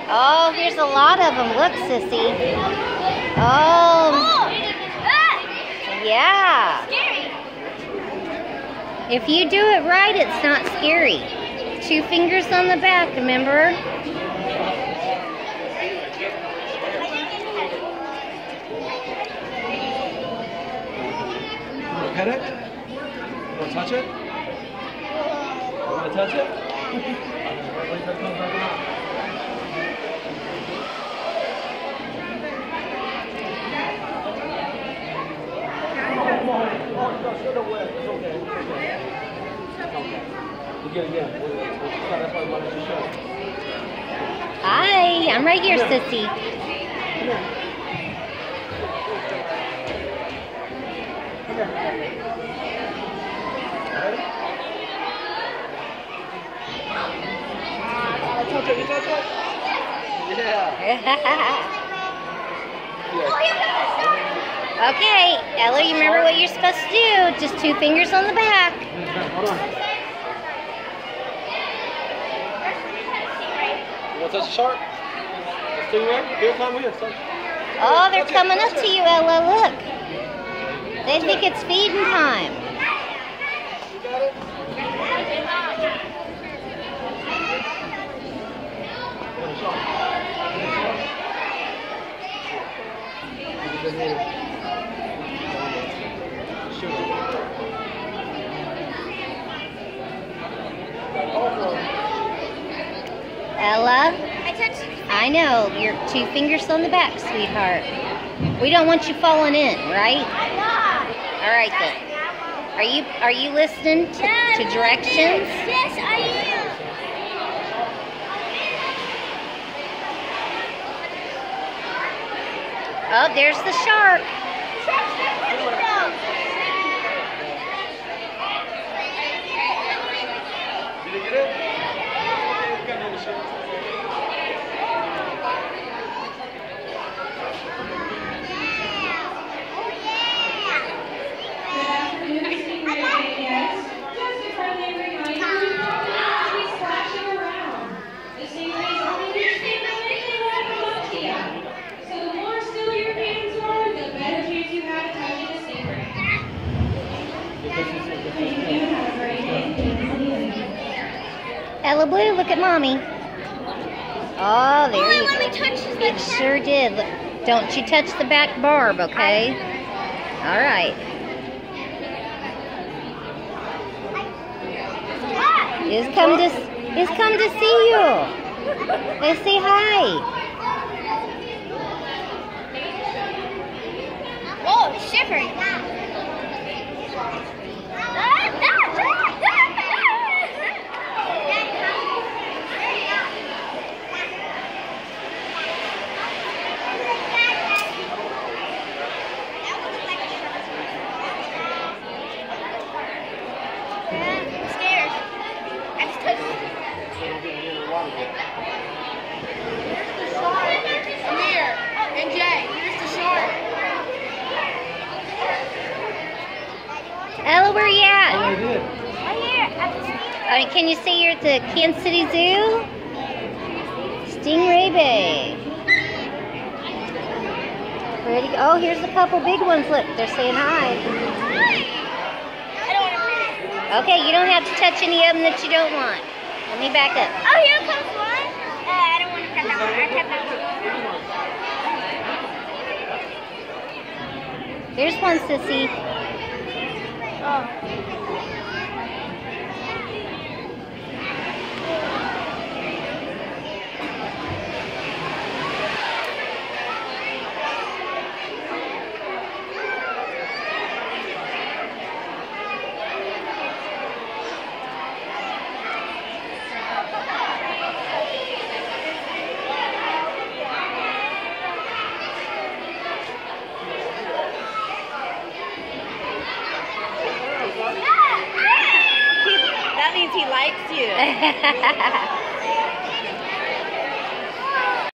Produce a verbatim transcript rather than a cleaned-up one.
Oh, here's a lot of them. Look, Sissy. Oh. Yeah. If you do it right, it's not scary. Two fingers on the back, remember? You want to pet it? You want to touch it? You want to touch it? Hi, I'm right here, Sissy. Okay, Ella, you remember what you're supposed to do. Just two fingers on the back. Hold on. You want to touch the shark? Let's do it. Here, come here. Touch. Oh, they're coming up to you, Ella. Look. They think it's feeding time. You got it? Ella, I know, you're two fingers on the back, sweetheart. We don't want you falling in, right? All right then. Are you are you listening to, to directions? Yes, I am. Oh, there's the shark. Did you get it? Ella Blue, look at Mommy. Oh, there Oh, you let go. me touch this. It sure did. Look, don't you touch the back barb, okay? All right. It's come to it's come to see you. Let's say hi. Oh, it's shivering. Amir and Jay, here's the shark. Ella, where you at? Oh, I did. Right here at the stingray. I mean, can you see you're at the Kansas City Zoo? Stingray Bay. Ready? Oh, here's a couple big ones. Look, they're saying hi. I don't want to pet it. Okay, you don't have to touch any of them that you don't want. Let me back up. Oh, here comes one. Uh, I don't want to pet that one. I pet that one. Here's one, Sissy. Oh. He likes you.